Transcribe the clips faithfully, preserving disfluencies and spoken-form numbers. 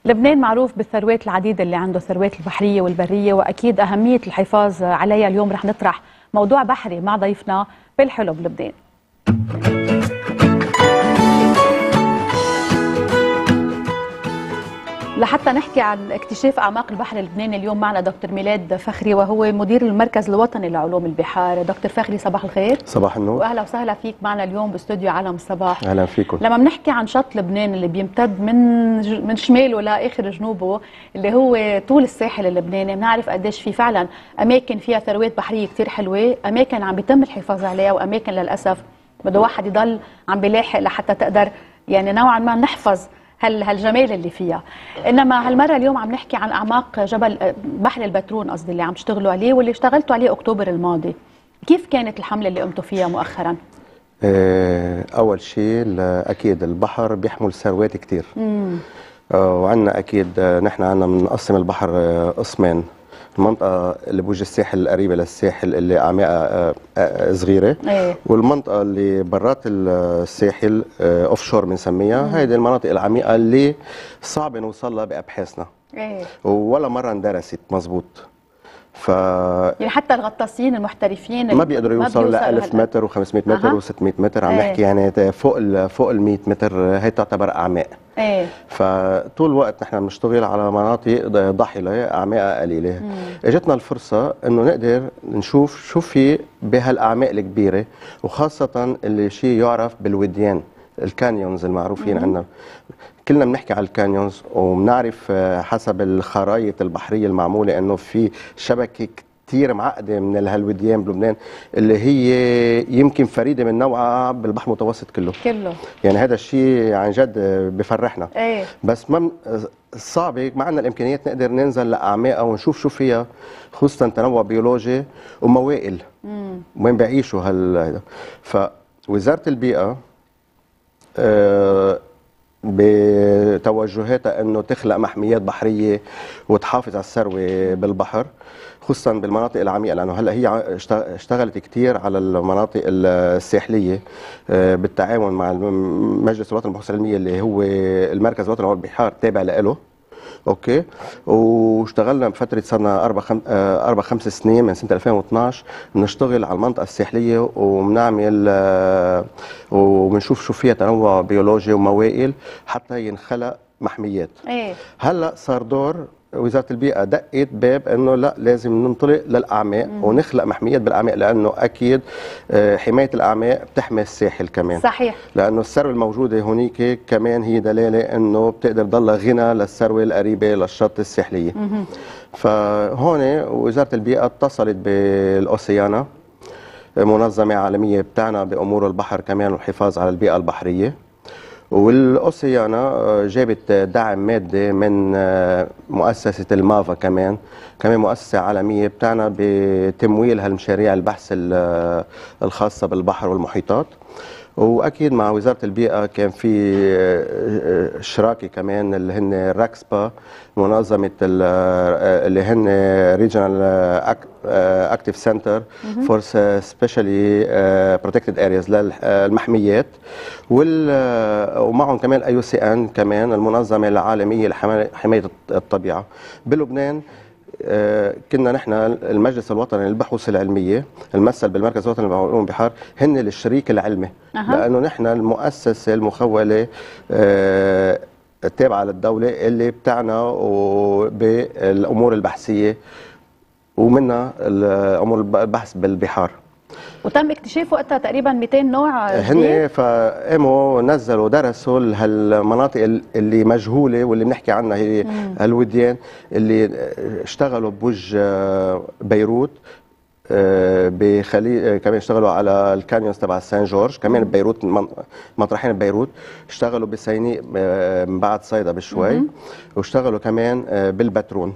لبنان معروف بالثروات العديدة اللي عنده، الثروات البحرية والبرية، وأكيد أهمية الحفاظ عليها. اليوم رح نطرح موضوع بحري مع ضيفنا بالحلو بلبنان. لحتى نحكي عن اكتشاف أعماق البحر اللبناني اليوم معنا دكتور ميلاد فخري، وهو مدير المركز الوطني لعلوم البحار. دكتور فخري صباح الخير. صباح النور، واهلا وسهلا فيك معنا اليوم باستوديو عالم الصباح. اهلا فيكم. لما بنحكي عن شط لبنان اللي بيمتد من من شماله لاخر جنوبه، اللي هو طول الساحل اللبناني، بنعرف قديش في فعلا اماكن فيها ثروات بحريه كثير حلوه، اماكن عم بيتم الحفاظ عليها، واماكن للاسف بده واحد يضل عم بيلاحق لحتى تقدر يعني نوعا ما نحفظ هال هالجمال اللي فيها. انما هالمره اليوم عم نحكي عن اعماق جبل بحر البترون، قصدي اللي عم تشتغلوا عليه واللي اشتغلتوا عليه اكتوبر الماضي. كيف كانت الحمله اللي قمتوا فيها مؤخرا؟ اول شيء اكيد البحر بيحمل ثروات كثير، وعندنا اكيد نحن عندنا بنقسم البحر قسمين، المنطقة اللي بوجه الساحل القريبة للساحل اللي أعماقها صغيرة، ايه. والمنطقة اللي برات الساحل اوف شور بنسميها، هيدي المناطق العميقة اللي صعب نوصل لها بأبحاثنا، ايه، ولا مرة اندرست مظبوط. ف يعني حتى الغطاسين المحترفين ما بيقدروا يوصلوا ل ألف متر و500 متر أه. و600 متر، عم ايه. نحكي يعني فوق ال فوق ال مية متر، هي تعتبر اعماق. ايه. فطول الوقت نحن بنشتغل على مناطق ضحله اعماقها قليله. اجتنا الفرصه انه نقدر نشوف شو في بهالاعماق الكبيره، وخاصه اللي شيء يعرف بالوديان، الكانيونز المعروفين عندنا. كلنا بنحكي على الكانيونز، وبنعرف حسب الخرائط البحريه المعموله انه في شبكه كثير معقده من هالوديان بلبنان، اللي هي يمكن فريده من نوعها بالبحر المتوسط كله كله. يعني هذا الشيء عن جد بفرحنا. ايه. بس ما صعب، ما عندنا الامكانيات نقدر ننزل لاعماقها ونشوف شو فيها، خصوصا تنوع بيولوجي وموائل وين بيعيشوا هال. فوزاره البيئه آه بتوجهاتها انه تخلق محميات بحريه وتحافظ على الثروه بالبحر، خصوصا بالمناطق العميقه، لانه هلا هي اشتغلت كثير على المناطق الساحليه بالتعاون مع مجلس الوطني للبحوث العلميه اللي هو المركز الوطني للبحار تابع له. اوكي، واشتغلنا بفتره صرنا اربع خم... اربع خمس سنين من سنه ألفين واثنعش بنشتغل على المنطقه الساحليه، وبنعمل وبنشوف شو فيها تنوع بيولوجي وموائل حتى ينخلق محميات. ايه. هلا صار دور وزاره البيئه، دقت باب انه لا، لازم ننطلق للاعماق ونخلق محميات بالاعماق، لانه اكيد حمايه الاعماق بتحمي الساحل كمان. صحيح. لانه الثروه الموجوده هونيك كمان هي دلاله انه بتقدر تضلها غنى للثروه القريبه للشط الساحليه. فهون وزاره البيئه اتصلت بالاوسيانا، منظمه عالميه بتعنى بامور البحر كمان والحفاظ على البيئه البحريه، والأوسيانا جابت دعم مادي من مؤسسة المافا، كمان كمان مؤسسة عالمية بتعنى بتمويل هالمشاريع البحث الخاصة بالبحر والمحيطات. واكيد مع وزاره البيئه كان في شراكه كمان اللي هن راكسبا، منظمه اللي هن ريجنال اكتيف سنتر فور سبيشالي بروتكتد ارياز للمحميات، ومعهم كمان اي سي ان كمان المنظمه العالميه لحمايه الطبيعه. بلبنان كنا نحن المجلس الوطني للبحوث العلميه الممثل بالمركز الوطني لعلوم البحار هن الشريك العلمي، أه. لانه نحن المؤسسه المخوله أه التابعه للدوله اللي بتعنى بالامور البحثيه، ومنها امور البحث بالبحار. وتم اكتشاف وقتها تقريبا مئتين نوع جديد. هن فقاموا نزلوا درسوا هالمناطق اللي مجهوله واللي بنحكي عنها هي هالوديان اللي اشتغلوا بوجه بيروت، بخليج كمان اشتغلوا على الكانيونز تبع سان جورج، كمان ببيروت مطرحين ببيروت، اشتغلوا بسيناء من بعد صيدا بشوي، واشتغلوا كمان بالبترون.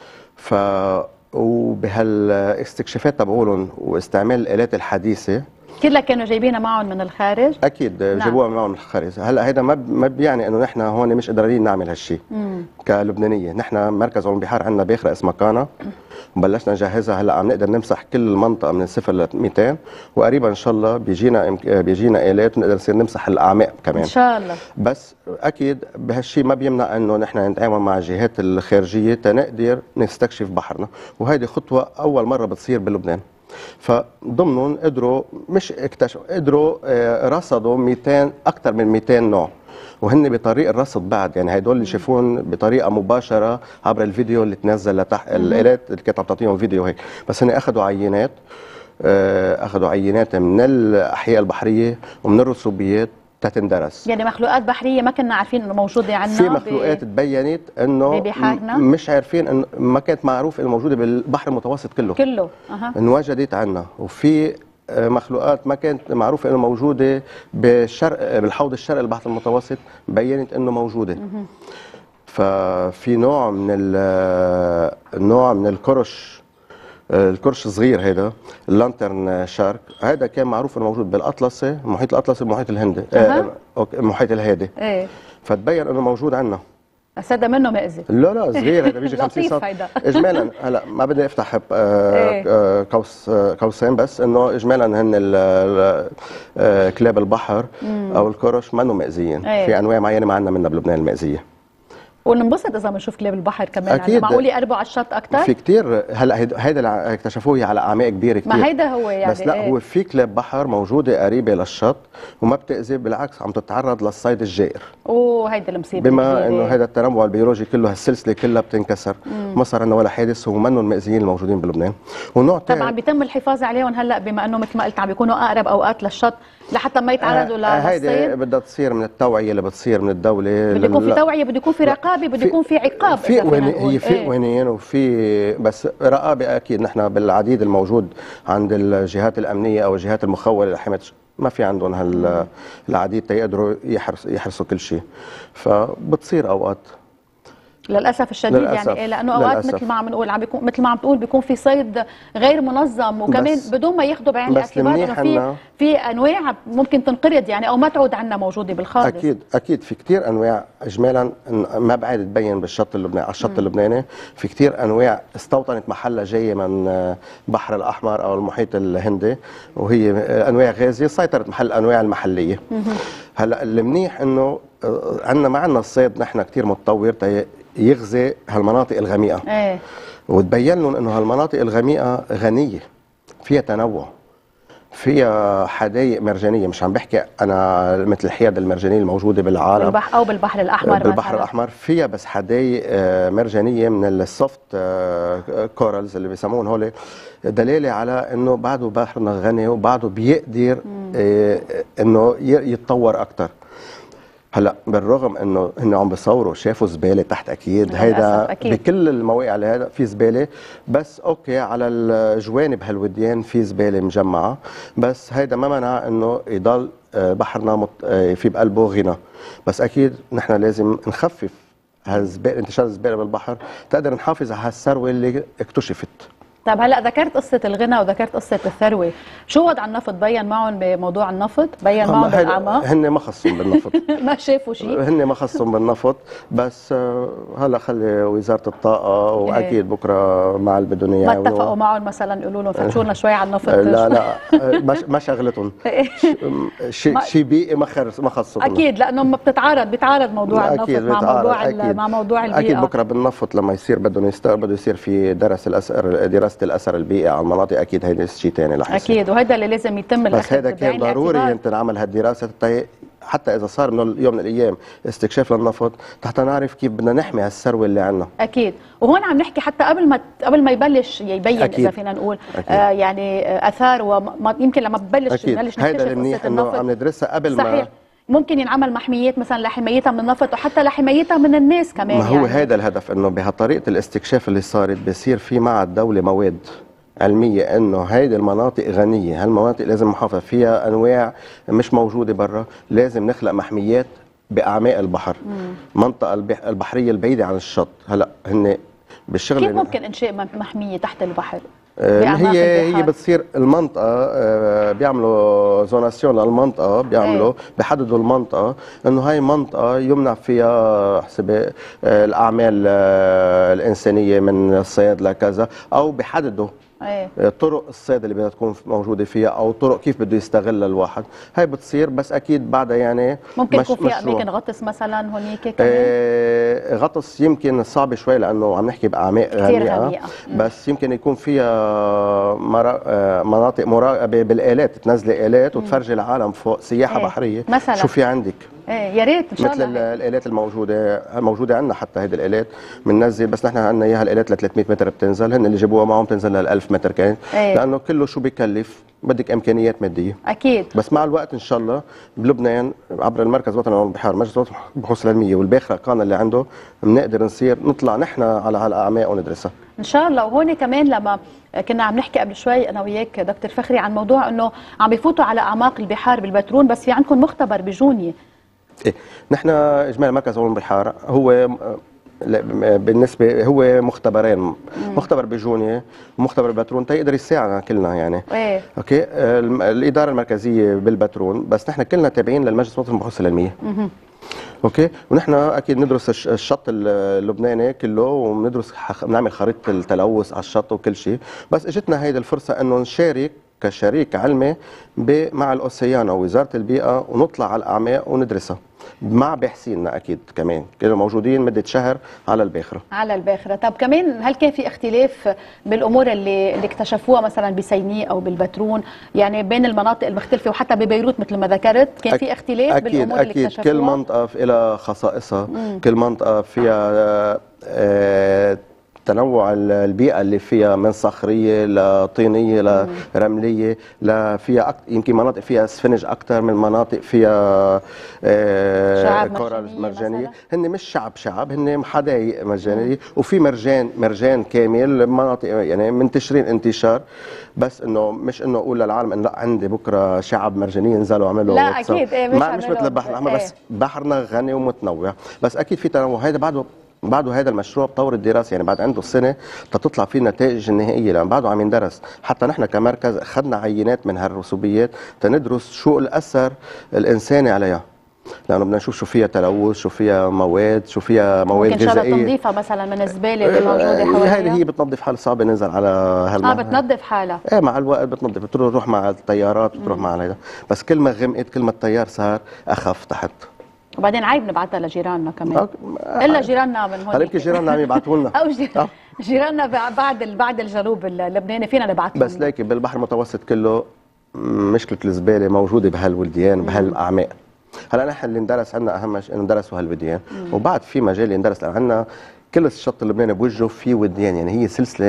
ف وبهالاستكشافات تبعولهم واستعمال الالات الحديثه كلها كانوا جايبينها معهم من الخارج؟ اكيد نعم. جابوها معهم من الخارج. هلا هيدا ما ما بيعني انه نحن هون مش قادرين نعمل هالشيء كلبنانيه. نحن مركز علوم البحار عندنا باخره اسمها كانا، وبلشنا نجهزها. هلا عم نقدر نمسح كل المنطقه من صفر ل مئتين، وقريبا ان شاء الله بيجينا بيجينا الات ونقدر نصير نمسح الاعماق كمان ان شاء الله. بس اكيد بهالشيء ما بيمنع انه نحن نتعامل مع الجهات الخارجيه تنقدر نستكشف بحرنا، وهيدي خطوه اول مره بتصير بلبنان. فضمنهم قدروا مش اكتشفوا قدروا رصدوا مئتين اكثر من مئتين نوع، وهن بطريق الرصد بعد، يعني هدول اللي شافون بطريقه مباشره عبر الفيديو اللي تنزل لتحت، الالات اللي كانت عم تعطيهم فيديو هيك، بس هن اخذوا عينات اخذوا عينات من الاحياء البحريه ومن الرسوبيات تتندرس. يعني مخلوقات بحريه ما كنا عارفين انه موجوده عندنا، في مخلوقات تبينت انه مش عارفين انه ما كانت معروف انه موجوده بالبحر المتوسط كله كله اها انوجدت عندنا. وفي مخلوقات ما كانت معروفه انه موجوده بالشرق بالحوض الشرقي للبحر المتوسط، بينت انه موجوده. ففي نوع من النوع من القرش، القرش الصغير هيدا اللانترن شارك، هذا كان معروف انه موجود بالاطلسي، المحيط الاطلسي، المحيط الهندي، أه. آه المحيط الهادي. ايه فتبين انه موجود عندنا. بس هذا منه مأذي؟ لا لا صغير، هذا بيجي خمسين سم اجمالا. هلا ما بدي افتح آه قوس قوسين، بس انه اجمالا هن كلاب البحر او القرش ما انه مأذيين. ايه. في انواع معينه ما عندنا منها بلبنان المأذيه. وننبسط اذا بنشوف كلاب البحر كمان. أكيد. يعني معقول يقربوا على الشط اكثر؟ في كثير. هلا هيدا اللي اكتشفوه على اعماق كبيره كثير، ما هيدا هو يعني. بس لا ايه؟ هو في كلاب بحر موجوده قريبه للشط وما بتاذي، بالعكس عم تتعرض للصيد الجائر. اوه هيدا المصيبه بما انه هيدا التنوع البيولوجي كله، هالسلسله كلها بتنكسر. ما صار عندنا ولا حادث، ومنهم المأذيين الموجودين بلبنان. ونوع طبعا بيتم الحفاظ عليهم هلا، بما انه مثل ما قلت عم بيكونوا اقرب اوقات للشط لحتى ما يتعرضوا للصيد. هيدي بدها تصير من التوعيه اللي بتصير من الدوله. بده يكون في توعيه، بده يكون في رقابه، بده يكون في عقاب. في هي في قوانين وفي بس رقابه. اكيد نحن بالعديد الموجود عند الجهات الامنيه او الجهات المخوله لحمايه، ما في عندهم هالعديد تيقدروا يحرس يحرسوا كل شيء، فبتصير اوقات للاسف الشديد. للأسف. يعني لانه اوقات للأسف. مثل ما عم نقول عم بيكون مثل ما عم تقول بيكون في صيد غير منظم، وكمان بدون ما ياخذوا بعين الاعتبار انه في في انواع ممكن تنقرض يعني او ما تعود عنا موجوده بالخارج. اكيد اكيد في كثير انواع اجمالا ما بعد تبين بالشط اللبناني. على الشط اللبناني في كثير انواع استوطنت محلها جايه من البحر الاحمر او المحيط الهندي، وهي انواع غازيه سيطرت محل الانواع المحليه. هلا المنيح انه عندنا ما عندنا الصيد نحن كثير متطور يغزي هالمناطق الغميقه. ايه. وتبين لهم انه هالمناطق الغميقه غنيه، فيها تنوع، فيها حدائق مرجانيه. مش عم بحكي انا مثل الحياد المرجانيه الموجوده بالعالم بالبحر او بالبحر الاحمر. بالبحر مثلاً. الاحمر فيها بس حدائق مرجانيه من السوفت كورالز اللي بيسموهم هول، دلاله على انه بعده بحرنا غني وبعده بيقدر انه يتطور اكثر. هلا بالرغم انه هن عم بيصوروا شافوا زباله تحت، اكيد هيدا أكيد. بكل المواقع اللي هذا في زباله، بس اوكي على الجوانب هالوديان في زباله مجمعه، بس هيدا ما منع انه يضل بحرنا مت... في بقلبه غنى. بس اكيد نحن لازم نخفف هالزباله، انتشار الزباله بالبحر، تقدر نحافظ على هالثروه اللي اكتشفت. طيب هلا ذكرت قصه الغنى وذكرت قصه الثروه، شو وضع النفط؟ بين معهم بموضوع النفط؟ بين معهم بالاعماق؟ هن ما خصهم بالنفط. ما شافوا شيء؟ هن ما خصهم بالنفط، بس هلا خلي وزاره الطاقه واكيد بكره مع اللي بدهم اياه. ما اتفقوا معهم مثلا يقولوا لهم فتشوا لنا شوي على النفط؟ لا لا ما شغلتهم. شيء شيء بيئي ما خرس ما خصهم. اكيد لانه ما بتتعارض بيتعارض موضوع النفط مع موضوع مع موضوع البيئه. اكيد بكره بالنفط لما يصير بدهم يستقبلوا يصير في درس الاثر، دراسه الاثر البيئي على المناطق، اكيد هيدا شيء ثاني رح يصير. اكيد وهذا اللي لازم يتم. بس هذا كان ضروري تنعمل هالدراسه حتى اذا صار من يوم من الايام استكشاف للنفط، حتى نعرف كيف بدنا نحمي هالثروه اللي عندنا. اكيد. وهون عم نحكي حتى قبل ما قبل ما يبلش يبين أكيد. اذا فينا نقول آه يعني اثار، ويمكن لما ببلش نبلش نكتشف قصه النفط عم ندرسها قبل صحيح. ما ممكن ينعمل محميات مثلا لحمايتها من النفط وحتى لحمايتها من الناس كمان. ما هو يعني. هذا الهدف، انه بهالطريقه الاستكشاف اللي صارت بصير في مع الدوله مواد علميه انه هيدي المناطق غنيه، هالمناطق لازم نحافظ فيها، انواع مش موجوده برا، لازم نخلق محميات باعماق البحر. المنطقه البحريه البعيده عن الشط. هلا هن بالشغل. كيف ممكن انشاء محميه تحت البحر؟ هي هي بتصير المنطقه بيعملوا زوناسيون للمنطقه، بيعملوا بيحددوا المنطقه انه هاي منطقه يمنع فيها حسب الاعمال الانسانيه من الصيد لكذا، او بيحددوا ايه طرق الصيد اللي بدها تكون موجوده فيها، او طرق كيف بده يستغلها الواحد. هاي بتصير بس اكيد بعدها يعني ممكن يكون فيها اماكن غطس مثلا هونيك كمان. آه غطس يمكن صعب شوي لانه عم نحكي باعماق غامقه، بس يمكن يكون فيها مناطق مراقبه بالالات، تنزلي الات وتفرجي العالم فوق سياحه ايه بحريه مثلا. شو في عندك؟ ايه يا ريت ان شاء الله. مثل الالات الموجوده موجوده عندنا، حتى هيدي الالات بننزل، بس نحن عندنا اياها الالات ل ثلاثمية متر بتنزل، هن اللي جابوها معهم بتنزل ل ألف متر كانت ايه. لانه كله شو بكلف، بدك امكانيات ماديه اكيد، بس مع الوقت ان شاء الله بلبنان عبر المركز الوطني للبحار، مجلس الوطني للبحوث العلميه والباخره قانا اللي عنده، بنقدر نصير نطلع نحن على هالاعماق وندرسها ان شاء الله. وهون كمان لما كنا عم نحكي قبل شوي انا وياك دكتور فخري عن موضوع انه عم بيفوتوا على اعماق البحار بالبترون، بس في عندكم مختبر بجونيه. ايه نحن اجمالي مركز علوم البحار هو بالنسبه هو مختبرين، مم. مختبر بجونيه ومختبر بترون تيقدر يساعدنا كلنا يعني ايه اوكي. الاداره المركزيه بالبترون، بس نحن كلنا تابعين للمجلس الوطني للبحوث العلميه. مم. اوكي. ونحن اكيد ندرس الشط اللبناني كله، وبندرس بنعمل خريطه التلوث على الشط وكل شيء، بس اجتنا هيدي الفرصه انه نشارك كشريك علمي مع الاوسيان او وزاره البيئه، ونطلع على الاعماق وندرسها مع باحثيننا اكيد كمان كانوا موجودين مده شهر على الباخره. على الباخره. طب كمان هل كان في اختلاف بالامور اللي اللي اكتشفوها مثلا بسيناء او بالبترون، يعني بين المناطق المختلفه وحتى ببيروت مثل ما ذكرت كان في اختلاف أكيد بالامور أكيد اللي اكتشفوها؟ كل منطقه لها خصائصها، كل منطقه فيها آه تنوع البيئة اللي فيها من صخرية لطينية لرملية، لا فيها أكتر يمكن مناطق فيها سفنج أكثر من مناطق فيها آه كورال مرجانية. هن مش شعب شعب، هن حدائق مرجانية، وفي مرجان مرجان كامل مناطق يعني منتشرين انتشار، بس انه مش انه اقول للعالم انه لا عندي بكره شعب مرجانيه ينزلوا عملوا لا اكيد ايه مش, مش مثل البحر الاحمر ايه. بس بحرنا غني ومتنوع، بس اكيد في تنوع. هيدا بعده بعده هذا المشروع بطور الدراسه، يعني بعد عنده السنه تطلع فيه النتائج النهائيه، لان بعده عم يندرس. حتى نحن كمركز اخذنا عينات من هالرسوبيات تندرس شو الاثر الانساني عليها، لانه بدنا نشوف شو فيها تلوث، شو فيها مواد، شو فيها مواد غذائيه، ممكن شغله تنظيفها مثلا من الزباله اللي موجوده حواليها. هي هي بتنظف حالها، صعب ننزل على هالماء. اه بتنظف حالها ايه مع الوقت بتنظف، بتروح مع التيارات، بتروح مع هذا، بس كل ما غمقت كل ما التيار صار اخف تحت. وبعدين عيب نبعتها لجيراننا كمان، الا جيراننا من هون. هلا يمكن جيراننا عم يبعثوا لنا او جيراننا جيراننا بعد بعد الجنوب اللبناني فينا نبعث بس ليكي بالبحر المتوسط كله مشكله الزباله موجوده بهالوديان بهالاعماق. هلا نحن اللي اندرس عندنا اهم شيء انه ندرسوا هالوديان، وبعد في مجال يندرس، لان عندنا كل الشط اللبناني بوجهه في وديان، يعني هي سلسله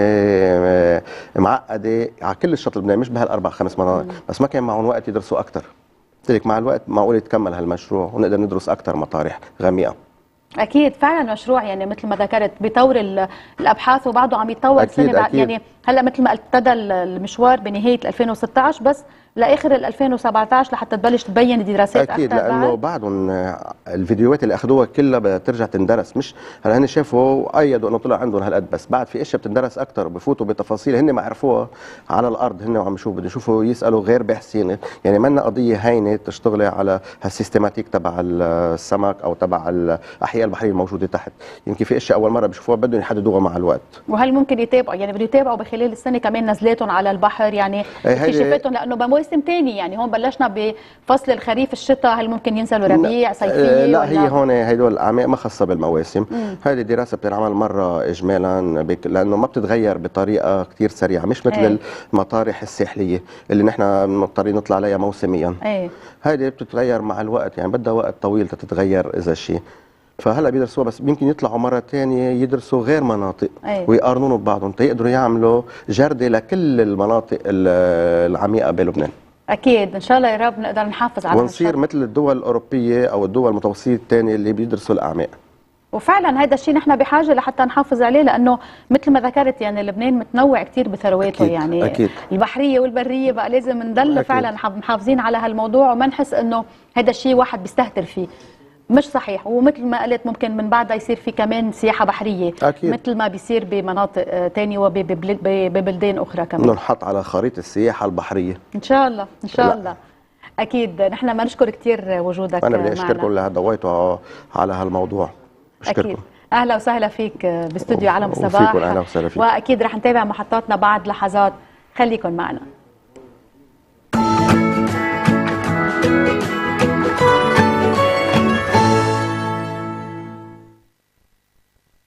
معقده على كل الشط اللبناني، مش بهالاربع خمس مناطق، بس ما كان معهم وقت يدرسوا اكثر. قلت لك مع الوقت معقول يتكمل هالمشروع ونقدر ندرس اكثر مطارح غامقه. اكيد فعلا مشروع يعني مثل ما ذكرت بيطور الابحاث وبعده عم يتطور سنه بعد، يعني هلا مثل ما ابتدى المشوار بنهايه ألفين وستة عشر بس لاخر ألفين وسبعة عشر لحتى تبلش تبين الدراسات اكثر. اكيد لانه بعدهم الفيديوهات اللي اخذوها كلها بدها ترجع تندرس، مش هلا هن شافوا ايدوا انه طلع عندهم هالقد، بس بعد في اشياء بتندرس اكثر وبفوتوا بتفاصيل هن ما عرفوها على الارض، هن وعم يشوفوا بده يشوفوا يسالوا غير باحثين، يعني منا قضيه هينه تشتغلي على هالسيستماتيك تبع السمك او تبع الاحياء البحريه الموجوده تحت، يمكن في اشياء اول مره بيشوفوها بدهم يحددوها مع الوقت. وهل ممكن يتابعوا يعني بده يتابعوا بخلال السنه كمان نزلاتهم على البحر، يعني اكتشافاتهم، لانه بمواسم ثانيه، يعني هون بلشنا بفصل الخريف الشتاء، هل ممكن ينزلوا ربيع صيفيه؟ لا هي هون هدول الاعماق ما خاصه بالمواسم، هذه دراسه بتنعمل مره اجمالا بك... لانه ما بتتغير بطريقه كثير سريعه، مش مثل ايه. المطارح الساحليه اللي نحن مضطرين نطلع عليها موسميا، ايه. هذه بتتغير مع الوقت، يعني بدها وقت طويل تتغير اذا شيء، فهلا بيدرسوها بس يمكن يطلعوا مره ثانيه يدرسوا غير مناطق أيه. ويقارنون ببعضهم تيقدروا يعملوا جرده لكل المناطق العميقه بلبنان. اكيد ان شاء الله يا رب نقدر نحافظ على ونصير مثل الدول الاوروبيه او الدول المتوسطه الثانيه اللي بيدرسوا الاعماق. وفعلا هذا الشيء نحن بحاجه لحتى نحافظ عليه، لانه مثل ما ذكرت يعني لبنان متنوع كثير بثرواته، أكيد. يعني أكيد. البحريه والبريه بقى لازم نضل فعلا محافظين على هالموضوع، وما نحس انه هذا الشيء واحد بيستهتر فيه. مش صحيح. ومثل ما قلت ممكن من بعدها يصير في كمان سياحه بحريه أكيد. مثل ما بيصير بمناطق ثانيه وببلدان اخرى كمان. ننحط على خريطه السياحه البحريه ان شاء الله ان شاء لا. الله. اكيد نحن ما نشكر كثير وجودك انا بدي معنا. اشكركم اللي ضويتوا على هالموضوع. بشكركم. اكيد. اهلا وسهلا فيك باستوديو عالم الصباح. وفيكم اهلا وسهلا فيك. واكيد رح نتابع محطاتنا بعد لحظات، خليكن معنا.